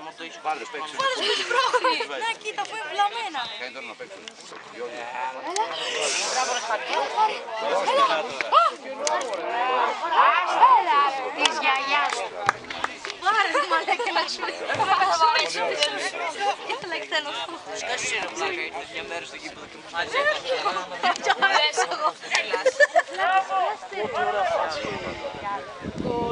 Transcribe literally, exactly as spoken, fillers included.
Πάρε, παίξε. Πάρε με την πρόχνη. Να κοίτα που είναι βλαμμένα. Κάνει τώρα να παίξω. Μπράβο ρε χαρτί. Έλα, της γιαγιάς σου. Πάρε ρε μαλάκα να σου. Ήθελα εκτέλος. Σκάσου ρε μαλάκα, ήρθες μια μέρα στο γήπεδο και μου φάζει. Τι αρέσω εγώ. Μπράβο.